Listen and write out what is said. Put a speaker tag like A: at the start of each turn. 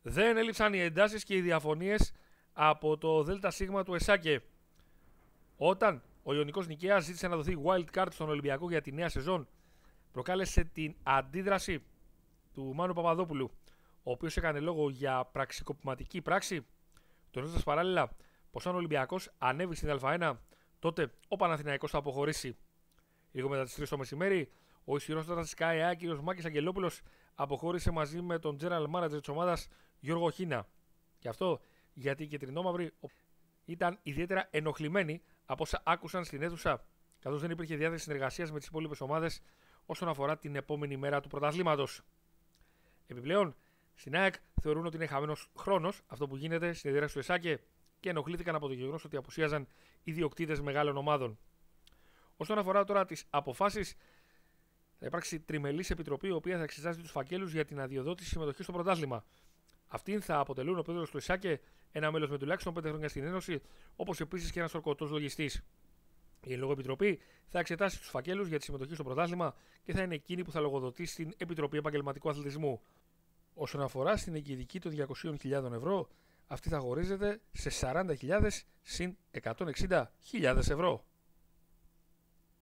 A: Δεν έλειψαν οι εντάσεις και οι διαφωνίες από το ΔΣ του ΕΣΑΚΕ. Όταν ο Ιωνικός Νικαίας ζήτησε να δοθεί wild card στον Ολυμπιακό για τη νέα σεζόν, προκάλεσε την αντίδραση του Μάνου Παπαδόπουλου, ο οποίος έκανε λόγο για πραξικοπηματική πράξη, τονίζοντας παράλληλα πως αν ο Ολυμπιακός ανέβει στην Α1, τότε ο Παναθηναϊκός θα αποχωρήσει. Λίγο μετά τις 3 το μεσημέρι, ο ισχυρός τώρα της ΚΑΕΑ, κ. Μάκης Αγγελόπουλος, αποχώρησε μαζί με τον general manager της ομάδας Γιώργο Χίνα. Και αυτό γιατί οι κεντρινόμαυροι ήταν ιδιαίτερα ενοχλημένοι από όσα άκουσαν στην αίθουσα, καθώς δεν υπήρχε διάθεση συνεργασίας με τις υπόλοιπες ομάδες όσον αφορά την επόμενη μέρα του πρωταθλήματος. Επιπλέον, στην ΑΕΚ θεωρούν ότι είναι χαμένος χρόνος αυτό που γίνεται στην έδρα του ΕΣΑΚΕ και ενοχλήθηκαν από το γεγονός ότι απουσίαζαν ιδιοκτήτες μεγάλων ομάδων. Όσον αφορά τώρα τις αποφάσεις, θα υπάρξει τριμελής επιτροπή η οποία θα εξετάζει τους φακέλους για την αδειοδότηση συμμετοχή στο πρωτάθλημα. Αυτήν θα αποτελούν ο πρόεδρος του ΕΣΑΚΕ, ένα μέλος με τουλάχιστον 5 χρόνια στην Ένωση, όπως επίσης και ένας ορκωτός λογιστής. Η εν λόγω επιτροπή θα εξετάσει τους φακέλους για τη συμμετοχή στο πρωτάθλημα και θα είναι εκείνη που θα λογοδοτεί στην Επιτροπή Επαγγελματικού Αθλητισμού. Όσον αφορά στην εγγυητική των 200.000 ευρώ, αυτή θα χωρίζεται σε 40.000 συν 160.000 ευρώ.